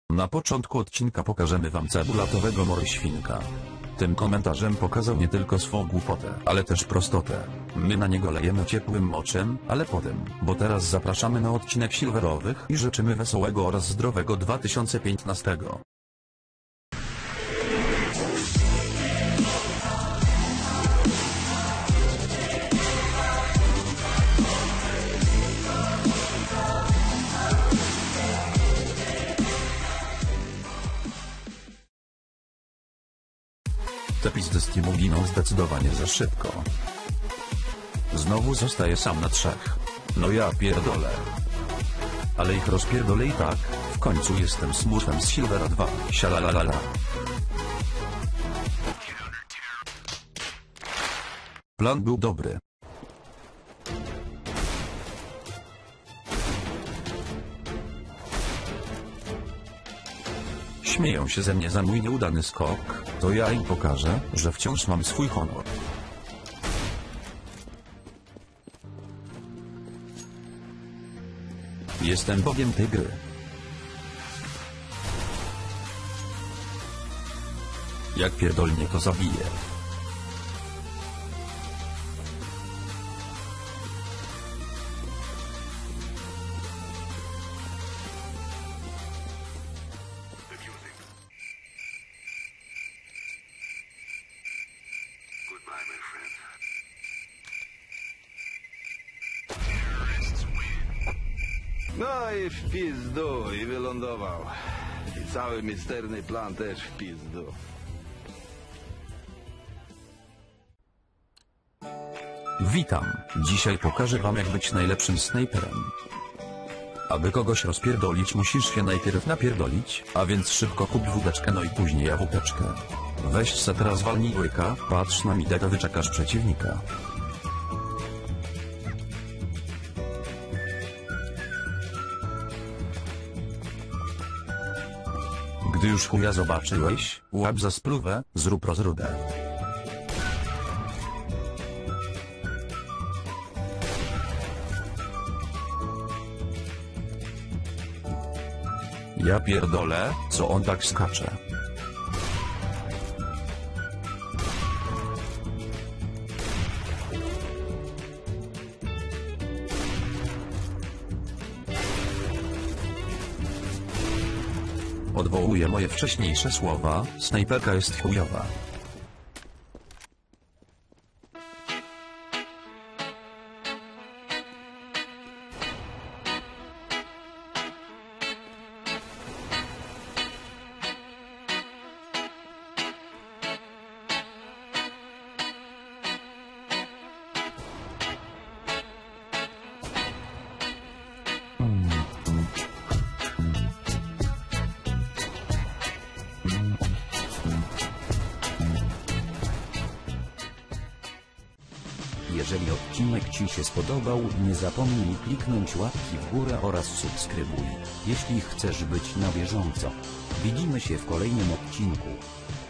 Na początku odcinka pokażemy wam cebulatowego morświnka. Tym komentarzem pokazał nie tylko swą głupotę, ale też prostotę. My na niego lejemy ciepłym moczem, ale potem, bo teraz zapraszamy na odcinek silverowych i życzymy wesołego oraz zdrowego 2015. Te pizdy z Teamu giną zdecydowanie za szybko. Znowu zostaję sam na 3. No ja pierdolę. Ale ich rozpierdolę i tak, w końcu jestem smurfem z Silvera 2, sialalala. Plan był dobry. Śmieją się ze mnie za mój nieudany skok, to ja im pokażę, że wciąż mam swój honor. Jestem bogiem tej gry. Jak pierdolnie to zabiję. No i w pizdu, i wylądował. I cały misterny plan też w pizdu. Witam, dzisiaj pokażę wam jak być najlepszym snajperem. Aby kogoś rozpierdolić musisz się najpierw napierdolić, a więc szybko kup wódeczkę no i później awupeczkę. Weź se teraz walnij łyka, patrz na midę, to wyczekasz przeciwnika. Gdy już chuja zobaczyłeś, łap za spluwę, zrób rozrudę. Ja pierdolę, co on tak skacze. Odwołuję moje wcześniejsze słowa, snajperka jest chujowa. Jeżeli odcinek Ci się spodobał, nie zapomnij kliknąć łapki w górę oraz subskrybuj, jeśli chcesz być na bieżąco. Widzimy się w kolejnym odcinku.